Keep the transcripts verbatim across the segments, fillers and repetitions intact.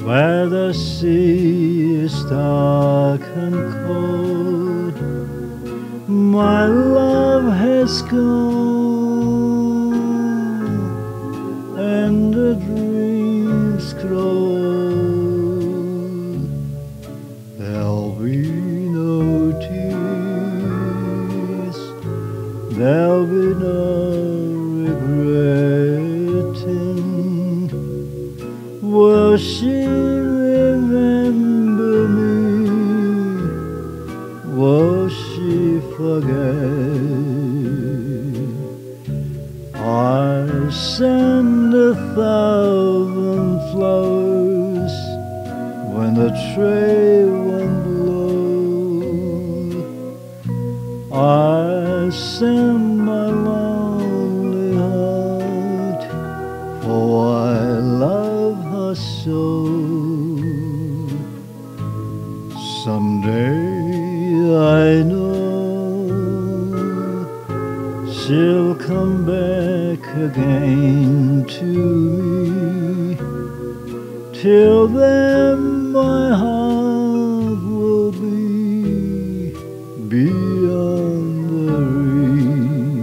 where the sea is dark and cold. My love has gone, and the dreams close. There'll be no tears, there'll be no regretting. Will she remember me? Will she forget? I send a thousand flowers when the trade wind blows. I send my lonely heart, for I love her so. Someday I know she'll come back again to me. Till then my heart will be beyond the reach.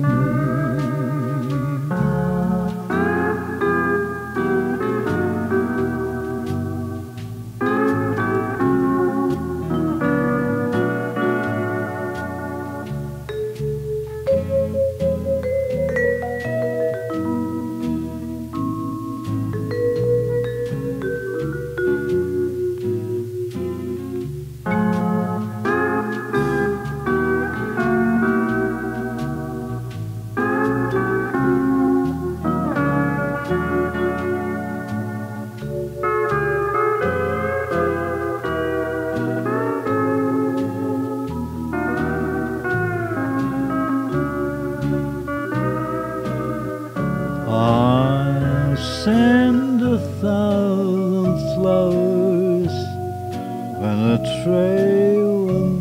I'll send a thousand flowers when a trail wind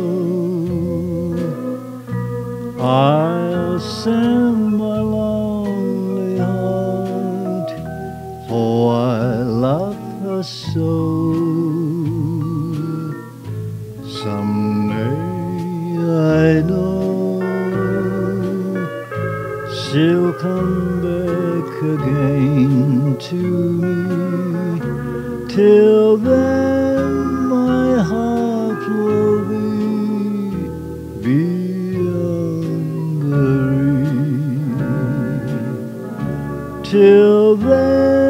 blows. I'll send my lonely heart, for I love her so. Someday I know she'll come back again to me. Till then my heart will be beyond the reach. Till then